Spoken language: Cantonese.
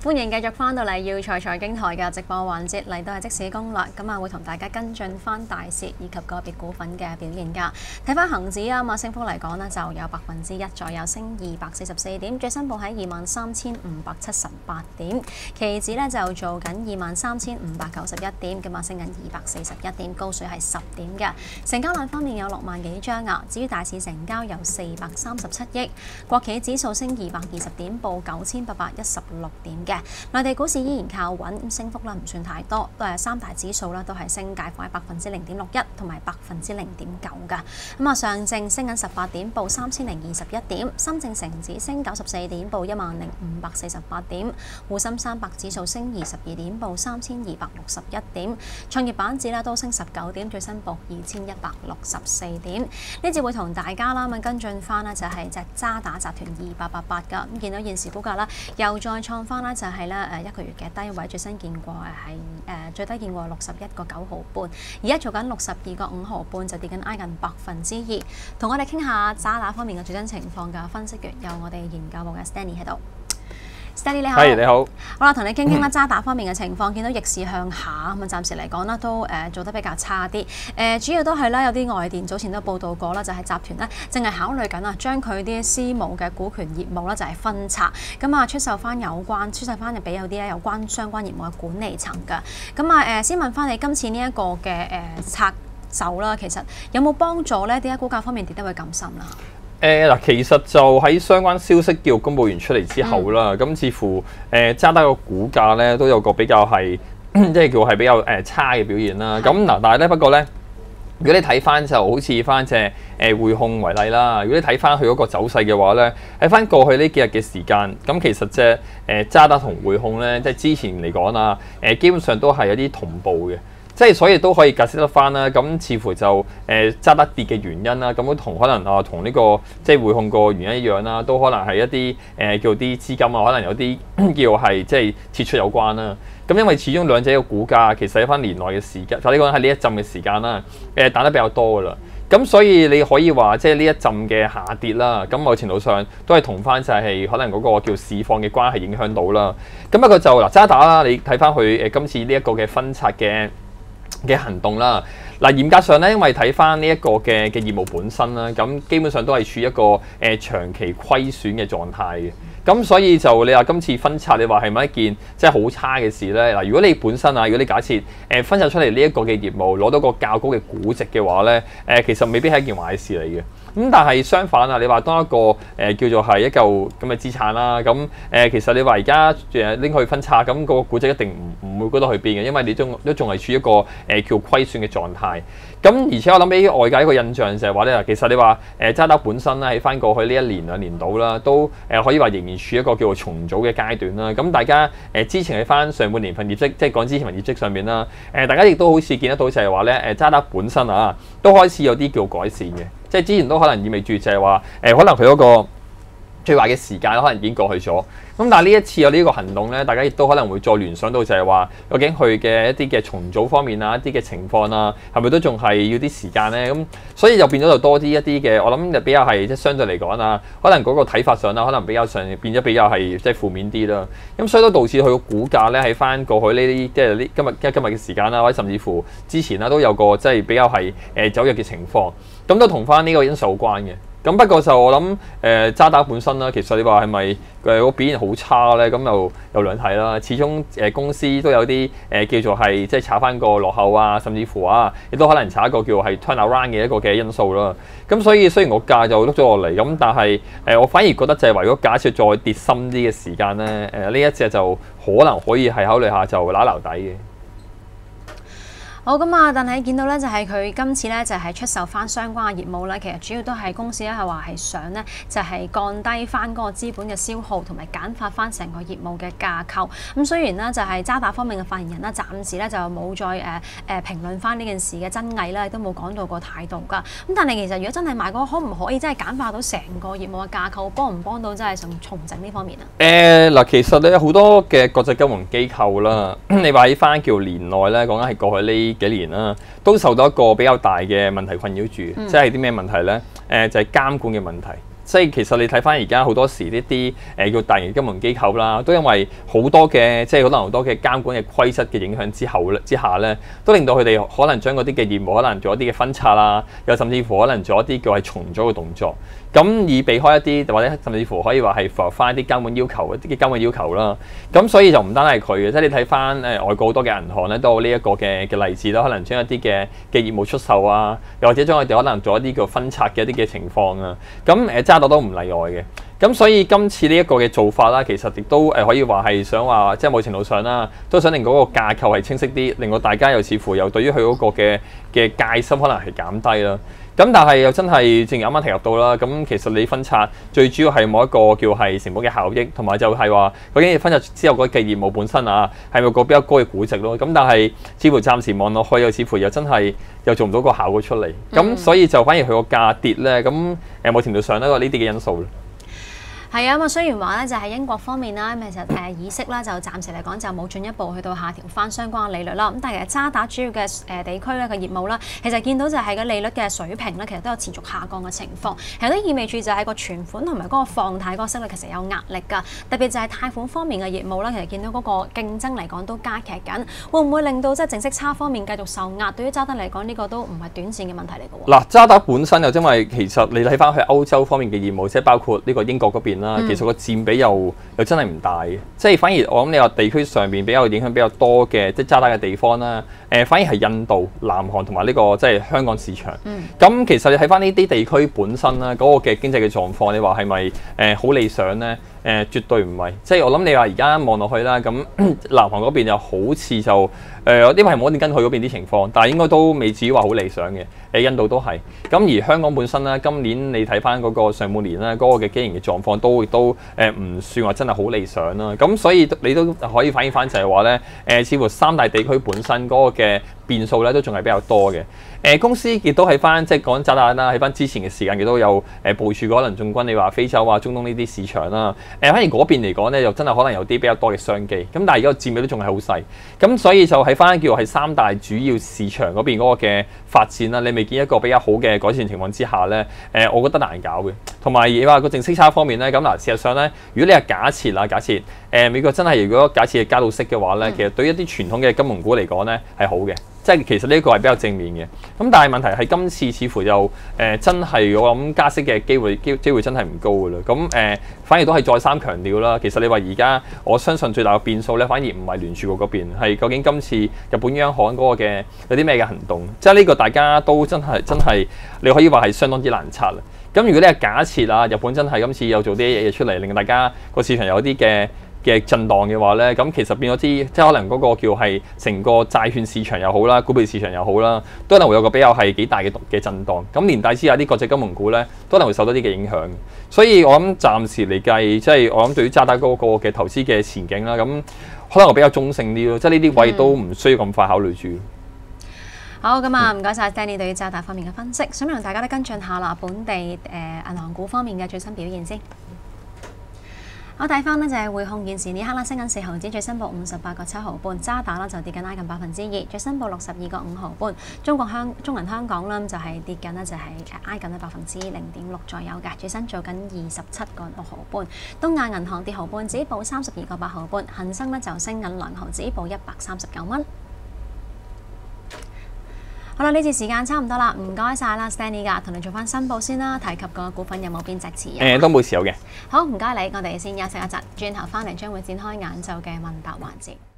歡迎繼續翻到嚟耀才財經台嘅直播環節，嚟到係即市攻略，咁啊會同大家跟進翻大市以及個別股份嘅表現㗎。睇翻恒指啊，升幅嚟講呢就有1%左右，升244點，最新報喺23,578點。期指呢就做緊23,591點，咁啊升緊241點，高水係10點嘅。成交量方面有6萬幾張啊。至於大市成交有437億，國企指數升220點，報9,816點嘅。內地股市依然靠穩，升幅啦唔算太多，都係三大指數啦都係升介乎喺0.61%同埋0.9%㗎。咁啊，上證升緊18點，報3,021點；深證成指升94點，報10,548點；滬深300指數升22點，報3,261點；創業板指啦都升19點，最新報2,164點。呢節會同大家啦咁跟進翻啦，就係隻渣打集團2888㗎。咁見到現時股價啦，又再創翻啦，就係咧一個月嘅低位，最新見過係最低見過61.9毫半，而家做緊62.5毫半，就跌緊挨近2%。同我哋傾下渣打方面嘅最新情況嘅分析員有我哋研究部嘅 Stanley 喺度。Stanley 你好， 你好。 好啦，同你傾傾啦，渣打方面嘅情況，見到逆市向下咁啊，暫時嚟講啦，都做得比較差啲。主要都係啦，有啲外電早前都報道過啦，就係集團咧，淨係考慮緊啊，將佢啲私募嘅股權業務咧，就係分拆，咁啊出售翻就俾有啲咧有關相關業務嘅管理層㗎。咁啊先問翻你今次呢一個嘅拆售啦，其實有冇幫助咧？點解股價方面跌得會咁深啦？ 嗱，其實就喺相關消息叫公佈完出嚟之後啦，咁似乎渣打個股價咧都有個比較係即係叫係比較差嘅表現啦。咁嗱，但係咧不過咧，如果你睇翻就好似翻隻匯控為例啦，如果你睇翻佢嗰個走勢嘅話咧，喺翻過去呢幾日嘅時間，咁其實隻渣打同匯控咧，即係之前嚟講啊，基本上都係有啲同步嘅。即係所以都可以解釋得翻啦，咁似乎就渣打跌嘅原因啦，咁都同可能同呢個即係匯控個原因一樣啦，都可能係一啲叫啲資金啊，可能有啲叫係即係撤出有關啦。咁因為始終兩者嘅股價其實喺翻年內嘅時間，或者講喺呢一陣嘅時間啦，彈得比較多噶啦。咁所以你可以話即係呢一陣嘅下跌啦，咁某程度上都係同翻就係可能嗰個叫市況嘅關係影響到啦。咁不過就嗱渣打啦，你睇翻佢今次呢一個嘅分拆嘅行動啦，嗱嚴格上咧，因為睇翻呢一個嘅業務本身啦，咁基本上都係處於一個長期虧損嘅狀態嘅，咁所以就你話今次分拆，你話係咪一件即係好差嘅事咧？嗱，如果你本身啊，如果你假設分拆出嚟呢一個嘅業務攞到個較高嘅估值嘅話咧，其實未必係一件壞事嚟嘅。咁但係相反啊，你話當一個叫做係一嚿咁嘅資產啦，咁其實你話而家拎去分拆，咁個估值一定唔會高得去邊嘅，因為你都仲係處於一個叫虧損嘅狀態。咁而且我諗起外界一個印象就係話咧，其實你話渣打本身咧喺翻過去呢1年2年到啦，都可以話仍然處於一個叫做重組嘅階段啦。咁大家之前喺翻上半年份業績，即係講之前份業績上面啦，大家亦都好似見得到就係話咧，渣打本身啊都開始有啲叫改善嘅。即係之前都可能意味住就係話可能佢嗰個最壞嘅時間可能已經過去咗。咁但係呢一次有呢個行動咧，大家亦都可能會再聯想到就係話，究竟佢嘅一啲嘅重組方面啊，一啲嘅情況啊，係咪都仲係要啲時間咧？咁所以就變咗就多啲一啲嘅，我諗就比較係即係相對嚟講啊，可能嗰個睇法上啦，可能比較上變咗比較係即係負面啲啦。咁所以都導致佢個股價咧喺翻過去呢啲即係呢今日嘅時間啦，或者甚至乎之前啦都有個即係比較係走弱嘅情況。咁都同翻呢個因素有關嘅。咁不過就我諗渣打本身啦，其實你話係咪個表現好差咧？咁又兩睇啦。始終公司都有啲叫做係即係炒翻個落後啊，甚至乎啊，亦都可能炒一個叫係 turnaround 嘅一個嘅因素啦。咁所以雖然個價就碌咗落嚟，咁但係我反而覺得就係話如果假設再跌深啲嘅時間咧，呢一隻就可能可以係考慮下就揦留底嘅。 好咁啊！但係見到咧，就係佢今次咧就係出售翻相關嘅業務咧，其實主要都係公司咧係話係想咧就係降低翻嗰個資本嘅消耗，同埋簡化翻成個業務嘅架構。咁雖然咧就係渣打方面嘅發言人啦，暫時咧就冇再評論翻呢件事嘅真偽啦，亦都冇講到個態度㗎。咁但係其實如果真係買嗰個，可唔可以真係簡化到成個業務嘅架構，幫唔幫到真係重整呢方面啊？ 嗱，其實咧好多嘅國際金融機構啦，你話喺翻叫年內咧，講緊係過去呢幾年啦，都受到一個比較大嘅問題困擾住，即係啲咩問題咧？就係監管嘅問題。 即係其實你睇翻而家好多時呢啲叫大型金融機構啦，都因為好多嘅即係可能好多嘅監管嘅規則嘅影響之下咧，都令到佢哋可能將嗰啲嘅業務可能做一啲嘅分拆啦，又甚至乎可能做一啲叫係重組嘅動作，咁以避開一啲或者甚至乎可以話係符合翻一啲監管要求一啲嘅監管要求啦。咁所以就唔單係佢嘅，即係你睇翻外國好多嘅銀行咧都有呢一個嘅例子啦，可能將一啲嘅業務出售啊，又或者將佢哋可能做一啲叫分拆嘅一啲嘅情況啊。咁渣打都唔例外嘅。咁所以今次呢一個嘅做法啦，其實亦都可以話係想話，即係某程度上啦，都想令嗰個架構係清晰啲，令到大家又似乎又對於佢嗰個嘅戒心可能係減低啦。咁但係又真係正如啱啱提及到啦，咁其實你分拆最主要係冇一個叫係成本嘅效益，同埋就係話究竟你分拆之後嗰個業務本身啊，係咪有個比較高嘅估值咯？咁但係似乎暫時望落去又似乎又真係又做唔到個效果出嚟，咁所以就反而佢個價跌咧，咁某程度上都有呢啲嘅因素。 係啊，咁啊雖然話咧就係英國方面啦，其實議息啦就暫時嚟講就冇進一步去到下調翻相關嘅利率啦。咁但係其實渣打主要嘅地區咧嘅業務啦，其實見到就係個利率嘅水平咧，其實都有持續下降嘅情況。其實都意味住就係個存款同埋嗰個放貸嗰個息率其實有壓力㗎。特別就係貸款方面嘅業務啦，其實見到嗰個競爭嚟講都加劇緊，會唔會令到即係淨息差方面繼續受壓？對於渣打嚟講，呢個都唔係短線嘅問題嚟㗎喎。 嗱，渣打本身又因為其實你睇翻去歐洲方面嘅業務，即係包括呢個英國嗰邊。其實個佔比又真係唔大嘅，即係反而我諗你話地區上邊比較影響比較多嘅，即係渣打嘅地方啦。反而係印度、南韓同埋呢個即係香港市場。咁其實你睇翻呢啲地區本身啦，嗰個嘅經濟嘅狀況，你話係咪好理想咧？絕對唔係。即係我諗你話而家望落去啦，咁南韓嗰邊又好似就因為係冇一點跟佢嗰邊啲情況，但係應該都未至於話好理想嘅。印度都係。咁而香港本身咧，今年你睇翻嗰個上半年咧，嗰個嘅經營嘅狀況都唔算話真係好理想啦。咁所以你都可以反映翻就係話咧，似乎三大地區本身嗰個嘅變數咧都仲係比較多嘅。公司亦都喺翻即係講渣打啦，喺翻之前嘅時間亦都有部署過可能進軍你話非洲啊、中東呢啲市場啦。反而嗰邊嚟講咧，又真係可能有啲比較多嘅商機。咁但係而家佔比都仲係好細。咁所以就喺翻叫係三大主要市場嗰邊嗰個嘅發展啦，你未見一個比較好嘅改善情況之下咧，我覺得難搞嘅。同埋你話個淨息差方面咧，咁嗱事實上咧，如果你係假設美國真係如果假設係加到息嘅話咧，其實對於一啲傳統嘅金融股嚟講咧係好嘅。即係其實呢個係比較正面嘅，咁但係問題係今次似乎又真係我諗加息嘅機會真係唔高㗎啦。咁反而都係再三強調啦。其實你話而家我相信最大嘅變數咧，反而唔係聯儲局嗰邊，係究竟今次日本央行嗰個嘅有啲咩嘅行動？即係呢個大家都真係你可以話係相當之難測啦。咁如果你係假設啊，日本真係今次有做啲嘢出嚟，令大家個市場有啲嘅震盪嘅話咧，咁其實變咗啲，即係可能嗰個叫係成個債券市場又好啦，股票市場又好啦，都可能會有個比較係幾大嘅震盪。咁連帶之下啲國際金融股咧，都可能會受到啲嘅影響。所以我諗暫時嚟計，即係我諗對於渣打嗰個嘅投資嘅前景啦，咁可能我比較中性啲咯，即係呢啲位都唔需要咁快考慮住。 好，咁啊，唔該晒 Danny 對於渣打方面嘅分析，想讓大家都跟進下啦，本地銀行股方面嘅最新表現先。我睇翻呢就係匯控現時呢刻啦，升緊4毫子，最新報58.7毫半；渣打啦就跌緊挨近2%，最新報62.5毫半；中銀香港啦就係跌緊呢，就係挨近0.6%左右嘅，最新做緊27.6毫半；東亞銀行跌毫半，只報32.8毫半；恒生呢就升緊2毫子，報139蚊。好啦，呢次時間差唔多啦，唔該晒啦 Stanley 噶，同你做翻申報先啦，提及個股份有冇邊隻持有？ 都冇持有嘅。 好，唔該你，我哋先休息一陣，轉頭翻嚟將會展開晏晝嘅問答環節。